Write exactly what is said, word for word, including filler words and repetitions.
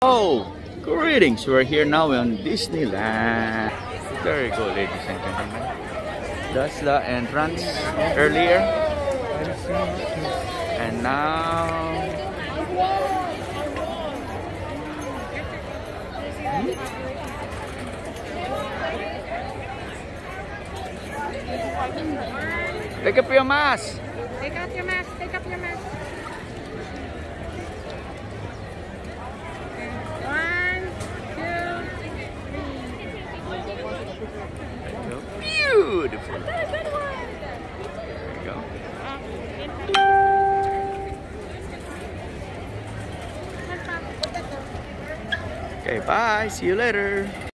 Oh, greetings! We're here now on Disneyland. There you go, ladies and gentlemen. That's the entrance earlier. And now... Take up your mask! Take out your mask, take up your mask. One, two, three. Beautiful! Good, good one. There you go. Okay, bye. See you later.